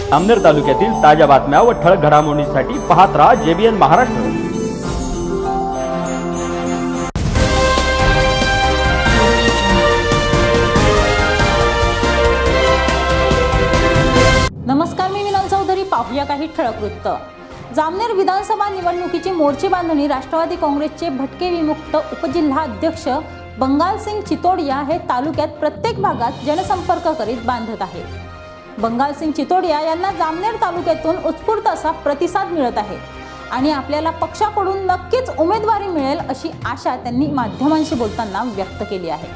जामनेर तालुक्यातील ताज्या बातम्या व ठळक घडामोडींसाठी पाहत रहा JBN महाराष्ट्र। नमस्कार, मी विनोद चौधरी। पाहूया काही ठळक वृत्त। जामनेर विधानसभा निवडणुकीची मोर्चे बांधणी राष्ट्रवादी काँग्रेसचे भटके विमुक्त उपजिल्हा अध्यक्ष बंगालसिंग चितोडिया हे तालुक्यात प्रत्येक भागात जनसंपर्क करीत बांधत आहेत। बंगालसिंग चितोडिया यांना जामनेर तालुक्यातून उत्स्फूर्त असा प्रतिसाद मिळत आहे आणि आपल्याला पक्षाकडून नक्कीच उमेदवारी मिळेल अशी आशा त्यांनी माध्यमांशी बोलताना व्यक्त केली आहे।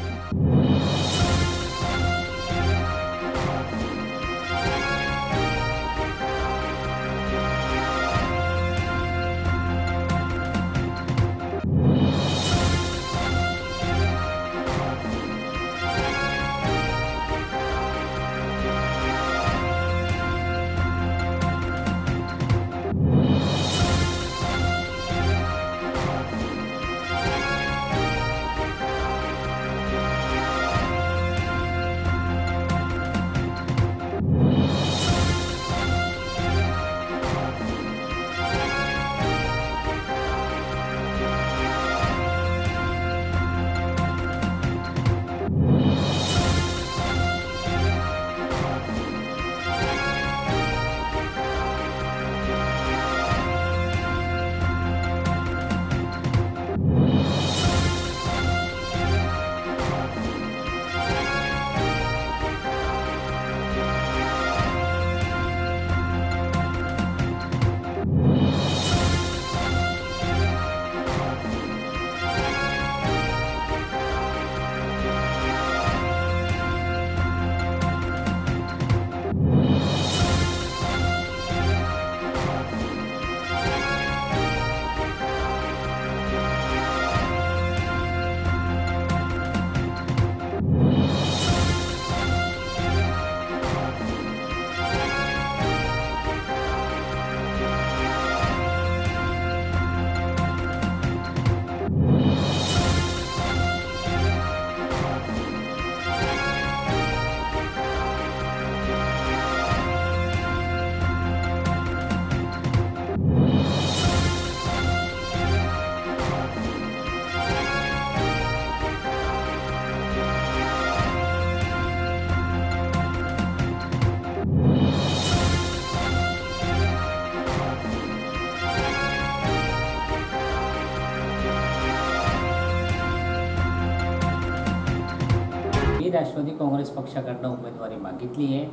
राष्ट्रवादी काँग्रेस पक्षाकडून उमेदवारी मागितली आहे।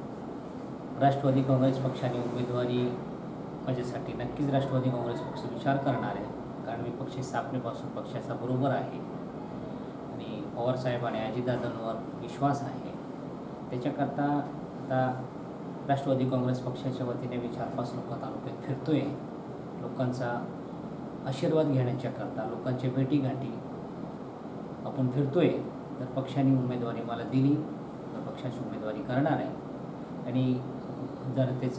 राष्ट्रवादी काँग्रेस पक्षाने उमेदवारी माझ्यासाठी नक्कीच राष्ट्रवादी काँग्रेस पक्ष विचार करणार आहे, कारण मी पक्ष स्थापनेपासून पक्षाचा बरोबर आहे आणि पवार साहेब आणि अजितदादांवर विश्वास आहे। त्याच्याकरता आता राष्ट्रवादी काँग्रेस पक्षाच्या वतीने मी 4-5 लोक तालुक्यात फिरतोय, लोकांचा आशीर्वाद घेण्याच्याकरता, लोकांच्या भेटीगाठी आपण फिरतोय। तर पक्षाने उमेदवारी मला दिली तर पक्षाची उमेदवारी करणार आहे आणि जनतेचा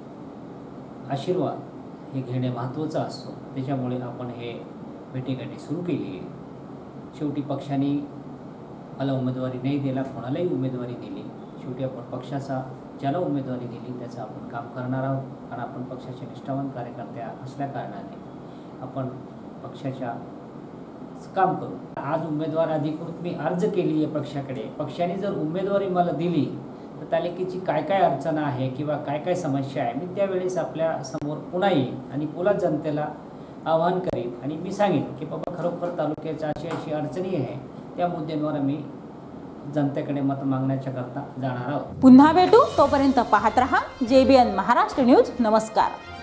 आशीर्वाद हे घेणे महत्त्वाचं असतो, त्याच्यामुळे आपण हे भेटीगाठी सुरू केली आहे। शेवटी पक्षाने मला उमेदवारी नाही दिला, कोणालाही उमेदवारी दिली, शेवटी आपण पक्षाचा ज्याला उमेदवारी दिली त्याचं आपण काम करणार आहोत, कारण आपण पक्षाचे निष्ठावान कार्यकर्ते असल्याकारणाने आपण पक्षाच्या काम करू। आज उमेदवार अधिकृत मी अर्ज केली आहे पक्षाकडे। पक्षाने जर उमेदवारी मला दिली तर तालुक्याची काय काय अडचण आहे किंवा काय काय समस्या आहे मी त्यावेळेस आपल्या समोर पुन्हा येईन आणि पुन्हा जनतेला आवाहन करीन आणि मी सांगेन की बाबा खरोखर तालुक्याच्या अशी अडचणी आहे, त्या मुद्द्यांवर मी जनतेकडे मत मागण्याच्या करता जाणार आहोत। पुन्हा भेटू, तोपर्यंत पाहत रहा JBN महाराष्ट्र न्यूज। नमस्कार।